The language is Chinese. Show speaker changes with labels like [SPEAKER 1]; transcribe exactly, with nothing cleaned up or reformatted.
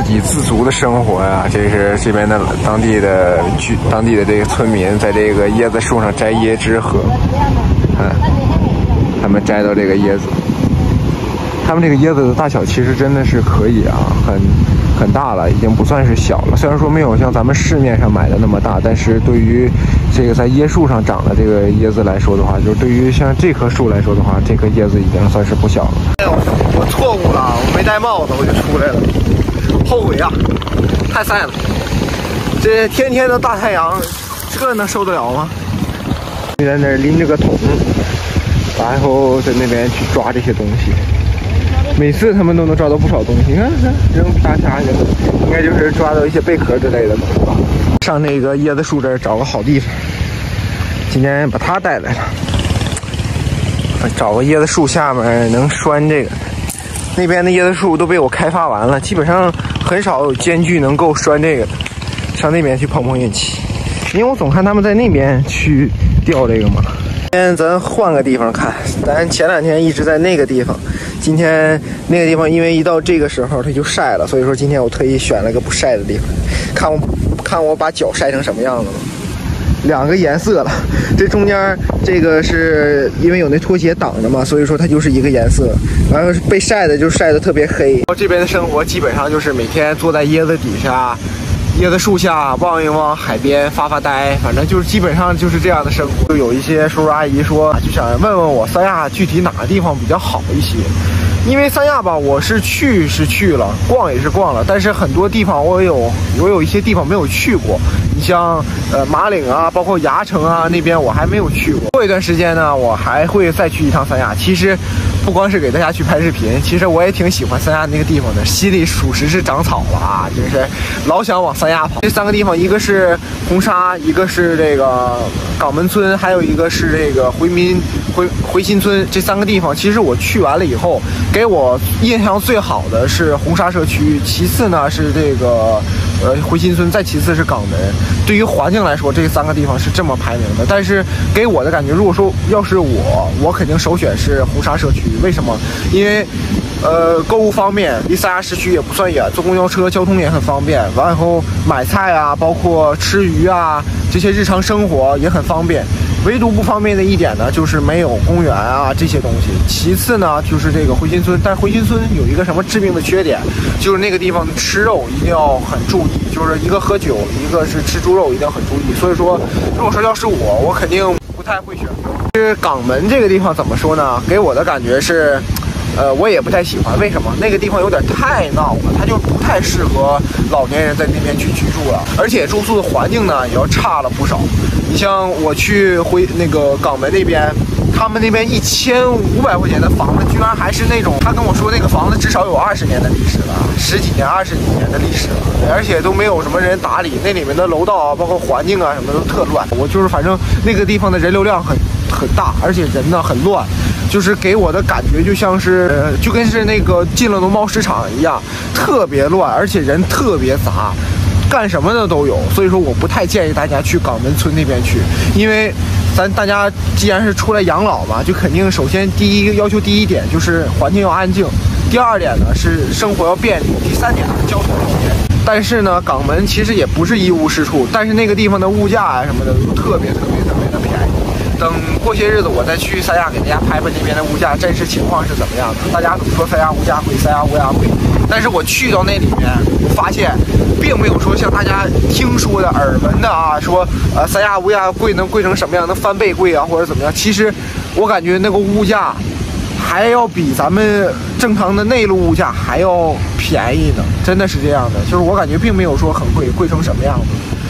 [SPEAKER 1] 给自足的生活呀、啊！这是这边的当地的居当地的这个村民在这个椰子树上摘椰汁喝。看，他们摘到这个椰子，他们这个椰子的大小其实真的是可以啊，很很大了，已经不算是小了。虽然说没有像咱们市面上买的那么大，但是对于这个在椰树上长的这个椰子来说的话，就是对于像这棵树来说的话，这棵椰子已经算是不小了。哎呦，我错误了，我没戴帽子我就出来了，后悔呀、啊，太晒了。这天天的大太阳，这能受得了吗？在那儿拎着个桶，然后在那边去抓这些东西。每次他们都能抓到不少东西，你看看扔啪啪的，应该就是抓到一些贝壳之类的东西吧。上那个椰子树这儿找个好地方，今天把它带来了，找个椰子树下面能拴这个。那边的椰子树都被我开发完了，基本上很少有间距能够拴这个的。上那边去碰碰运气，因为我总看他们在那边去钓这个嘛。今天咱换个地方看，咱前两天一直在那个地方，今天那个地方因为一到这个时候它就晒了，所以说今天我特意选了个不晒的地方，看我看我把脚晒成什么样子了。两个颜色了，这中间这个是因为有那拖鞋挡着嘛，所以说它就是一个颜色，然后被晒的就晒得特别黑。这边的生活基本上就是每天坐在椰子底下，椰子树下望一望海边发发呆，反正就是基本上就是这样的生活。就有一些叔叔阿姨说，就想问问我三亚具体哪个地方比较好一些。因为三亚吧，我是去是去了，逛也是逛了，但是很多地方我有我有一些地方没有去过。你像呃马岭啊，包括牙城啊那边我还没有去过。过一段时间呢，我还会再去一趟三亚。其实不光是给大家去拍视频，其实我也挺喜欢三亚那个地方的，心里属实是长草了啊，就是老想往三亚跑。这三个地方，一个是红沙，一个是这个港门村，还有一个是这个回民回回新村。这三个地方，其实我去完了以后，给我印象最好的是红沙社区，其次呢是这个呃回新村，再其次是港门。对于环境来说，这三个地方是这么排名的。但是给我的感觉，如果说要是我，我肯定首选是红沙社区。为什么？因为呃购物方面，离三亚市区也不算远，坐公交车交通也很方便。完以后买菜啊，包括吃鱼啊，这些日常生活也很方便。唯独不方便的一点呢，就是没有公园啊这些东西。其次呢，就是这个回新村，但是回新村有一个什么致命的缺点，就是那个地方吃肉一定要很注意，就是一个喝酒，一个是吃猪肉一定要很注意。所以说，如果说要是我，我肯定不太会选择。是港门这个地方怎么说呢？给我的感觉是，呃，我也不太喜欢。为什么？那个地方有点太闹了，它就不太适合老年人在那边去居住了，而且住宿的环境呢也要差了不少。你像我去回那个港门那边，他们那边一千五百块钱的房子，居然还是那种，他跟我说那个房子至少有二十年的历史了，十几年、二十几年的历史了，而且都没有什么人打理，那里面的楼道啊，包括环境啊什么都特乱。我就是反正那个地方的人流量很很大，而且人呢很乱，就是给我的感觉就像是，呃、就跟是那个进了农贸市场一样，特别乱，而且人特别杂。干什么的都有，所以说我不太建议大家去港门村那边去，因为咱大家既然是出来养老嘛，就肯定首先第一要求第一点就是环境要安静，第二点呢是生活要便利，第三点是交通要便利。但是呢，港门其实也不是一无是处，但是那个地方的物价啊什么的都特别特别特别的便宜。等过些日子我再去三亚给大家拍拍那边的物价真实情况是怎么样的。大家总说三亚物价贵，三亚物价贵，但是我去到那里面，我发现并没有说像大家听说的耳闻的啊，说呃三亚物价贵能贵成什么样，能翻倍贵啊，或者怎么样。其实我感觉那个物价还要比咱们正常的内陆物价还要便宜呢，真的是这样的。就是我感觉并没有说很贵，贵成什么样子。